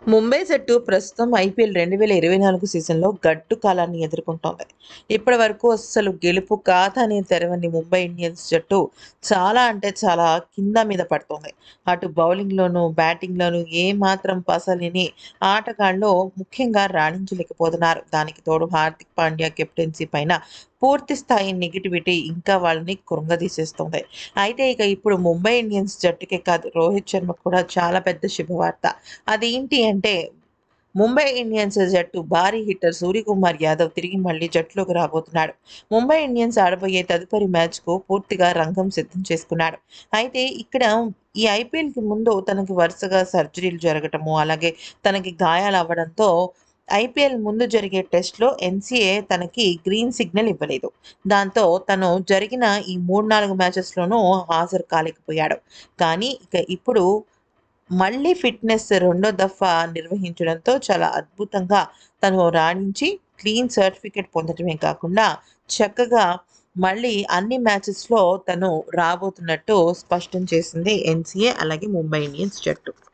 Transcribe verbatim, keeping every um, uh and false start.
ముంబై జట్టు ప్రస్తుతం ఐపీఎల్ రెండు వేల ఇరవై నాలుగు సీజన్‌లో గడ్డు కాలాన్ని ఎదుర్కొంటోంది. ఇప్పటివరకు అస్సలు గెలుపు ఖాతానే తెరవని ముంబై ఇండియన్స్ జట్టు చాలా అంటే చాలా కింద మీద పడుతోంది. అటు బౌలింగ్‌లోనూ, బ్యాటింగ్‌లోనూ ఏమాత్రం పసలేని ఆటగాళ్లు ముఖ్యంగా రాణించలేకపోతున్నారు. దానికి తోడు హార్దిక్ పాండ్యా కెప్టెన్సీ పైన పూర్తి స్థాయి నెగటివిటీ ఇంకా వాళ్ళని కృంగదీసేస్తోంది. అయితే ఇక ఇప్పుడు ముంబై ఇండియన్స్ జట్టుకే కాదు, రోహిత్ శర్మకు కూడా చాలా పెద్ద శుభవార్త. అదేంటి అంటే ముంబై ఇండియన్స్ జట్టు భారీ హిట్టర్ సూర్యకుమార్ యాదవ్ తిరిగి మళ్ళీ జట్టులోకి రాబోతున్నాడు. ముంబై ఇండియన్స్ ఆడబోయే తదుపరి మ్యాచ్‌కు పూర్తిగా రంగం సిద్ధం చేసుకున్నాడు. అయితే ఇక్కడ ఈ ఐపీఎల్‌కి ముందు తనకి వరుసగా సర్జరీలు జరగటము, అలాగే తనకి గాయాలవ్వడంతో ఐపీఎల్ ముందు జరిగే టెస్ట్‌లో ఎన్‌సీఏ తనకి గ్రీన్ సిగ్నల్ ఇవ్వలేదు. దాంతో తను జరిగిన ఈ మూడు, నాలుగు మ్యాచెస్‌లోనూ హాజరు కాలేకపోయాడు. కానీ ఇక ఇప్పుడు మళ్ళీ ఫిట్‌నెస్ రెండో దఫా నిర్వహించడంతో చాలా అద్భుతంగా తను రాణించి క్లీన్ సర్టిఫికేట్ పొందడమే కాకుండా చక్కగా మళ్ళీ అన్ని మ్యాచెస్‌లో తను రాబోతున్నట్టు స్పష్టం చేసింది ఎన్‌సీఏ అలాగే ముంబై ఇండియన్స్ జట్టు.